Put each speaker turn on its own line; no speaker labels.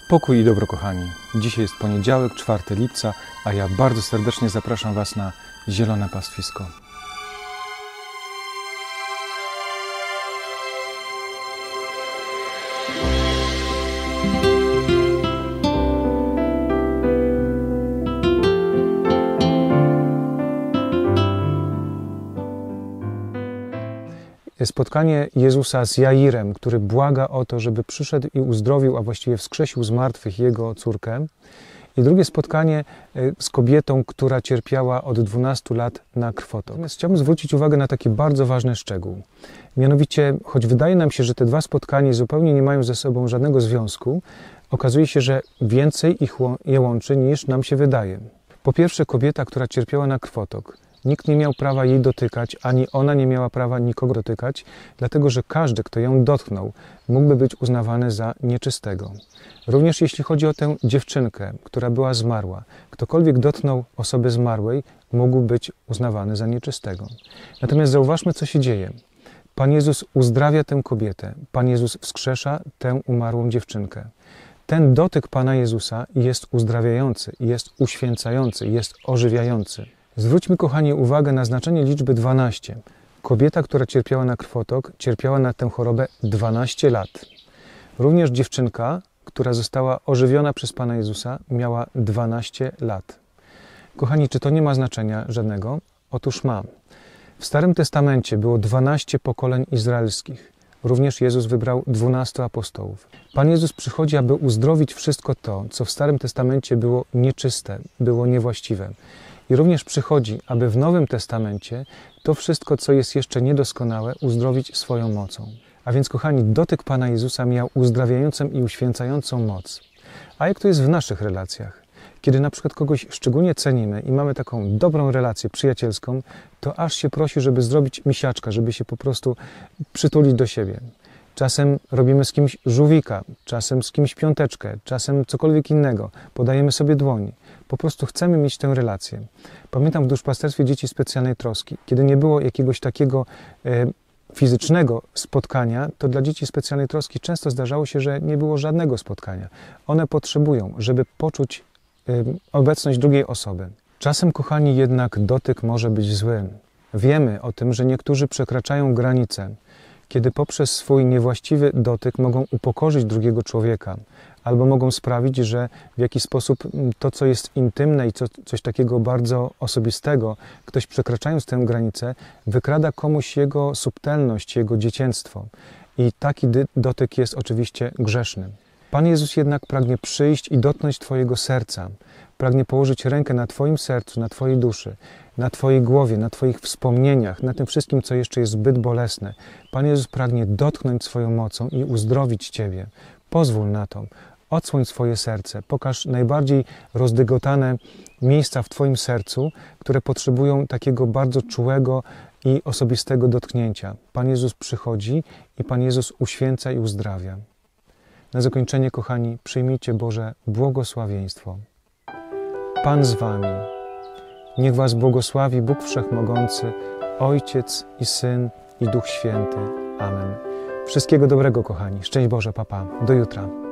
Pokój i dobro, kochani. Dzisiaj jest poniedziałek, 4 lipca, a ja bardzo serdecznie zapraszam Was na Zielone Pastwisko. Spotkanie Jezusa z Jairem, który błaga o to, żeby przyszedł i uzdrowił, a właściwie wskrzesił z martwych jego córkę. I drugie spotkanie z kobietą, która cierpiała od 12 lat na krwotok. Natomiast chciałbym zwrócić uwagę na taki bardzo ważny szczegół. Mianowicie, choć wydaje nam się, że te dwa spotkania zupełnie nie mają ze sobą żadnego związku, okazuje się, że więcej je łączy, niż nam się wydaje. Po pierwsze, kobieta, która cierpiała na krwotok. Nikt nie miał prawa jej dotykać, ani ona nie miała prawa nikogo dotykać, dlatego że każdy, kto ją dotknął, mógłby być uznawany za nieczystego. Również jeśli chodzi o tę dziewczynkę, która była zmarła, ktokolwiek dotknął osoby zmarłej, mógł być uznawany za nieczystego. Natomiast zauważmy, co się dzieje. Pan Jezus uzdrawia tę kobietę, Pan Jezus wskrzesza tę umarłą dziewczynkę. Ten dotyk Pana Jezusa jest uzdrawiający, jest uświęcający, jest ożywiający. Zwróćmy, kochani, uwagę na znaczenie liczby 12. Kobieta, która cierpiała na krwotok, cierpiała na tę chorobę 12 lat. Również dziewczynka, która została ożywiona przez Pana Jezusa, miała 12 lat. Kochani, czy to nie ma znaczenia żadnego? Otóż ma. W Starym Testamencie było 12 pokoleń izraelskich. Również Jezus wybrał 12 apostołów. Pan Jezus przychodzi, aby uzdrowić wszystko to, co w Starym Testamencie było nieczyste, było niewłaściwe. I również przychodzi, aby w Nowym Testamencie to wszystko, co jest jeszcze niedoskonałe, uzdrowić swoją mocą. A więc, kochani, dotyk Pana Jezusa miał uzdrawiającą i uświęcającą moc. A jak to jest w naszych relacjach? Kiedy na przykład kogoś szczególnie cenimy i mamy taką dobrą relację przyjacielską, to aż się prosi, żeby zrobić misiaczka, żeby się po prostu przytulić do siebie. Czasem robimy z kimś żółwika, czasem z kimś piąteczkę, czasem cokolwiek innego. Podajemy sobie dłoń. Po prostu chcemy mieć tę relację. Pamiętam w duszpasterstwie dzieci specjalnej troski, kiedy nie było jakiegoś takiego fizycznego spotkania, to dla dzieci specjalnej troski często zdarzało się, że nie było żadnego spotkania. One potrzebują, żeby poczuć obecność drugiej osoby. Czasem, kochani, jednak dotyk może być zły. Wiemy o tym, że niektórzy przekraczają granice, kiedy poprzez swój niewłaściwy dotyk mogą upokorzyć drugiego człowieka, albo mogą sprawić, że w jakiś sposób to, co jest intymne i coś takiego bardzo osobistego, ktoś przekraczając tę granicę, wykrada komuś jego subtelność, jego dzieciństwo. I taki dotyk jest oczywiście grzeszny. Pan Jezus jednak pragnie przyjść i dotknąć Twojego serca. Pragnie położyć rękę na Twoim sercu, na Twojej duszy, na Twojej głowie, na Twoich wspomnieniach, na tym wszystkim, co jeszcze jest zbyt bolesne. Pan Jezus pragnie dotknąć swoją mocą i uzdrowić Ciebie. Pozwól na to. Odsłoń swoje serce. Pokaż najbardziej rozdygotane miejsca w Twoim sercu, które potrzebują takiego bardzo czułego i osobistego dotknięcia. Pan Jezus przychodzi i Pan Jezus uświęca i uzdrawia. Na zakończenie, kochani, przyjmijcie Boże błogosławieństwo. Pan z Wami. Niech Was błogosławi Bóg Wszechmogący, Ojciec i Syn i Duch Święty. Amen. Wszystkiego dobrego, kochani. Szczęść Boże, pa, pa. Do jutra.